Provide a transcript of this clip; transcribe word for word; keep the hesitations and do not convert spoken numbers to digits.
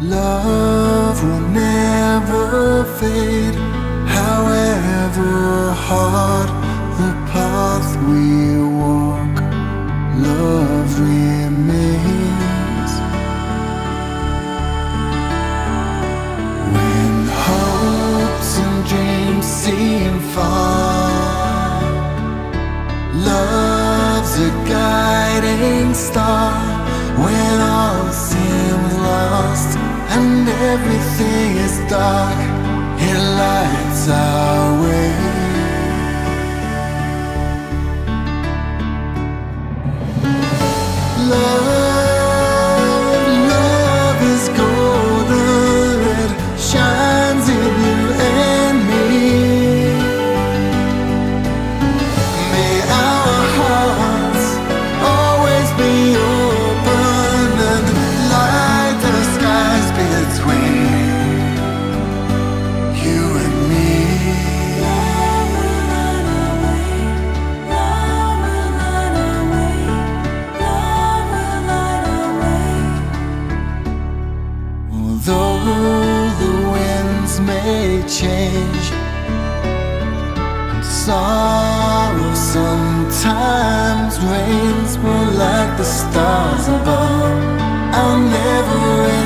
Love will never fade, however hard the path we walk. Love remains. When hopes and dreams seem far, love's a guiding star. When all seems lost and everything is dark, it lights our way. Love, love is golden, it shines in you and me. May our hearts always be open and light the skies between you and me. Love will light our way. Love will light our way. Love will light our way. Although the winds may change and sorrow sometimes reigns, but like the stars above, I'll never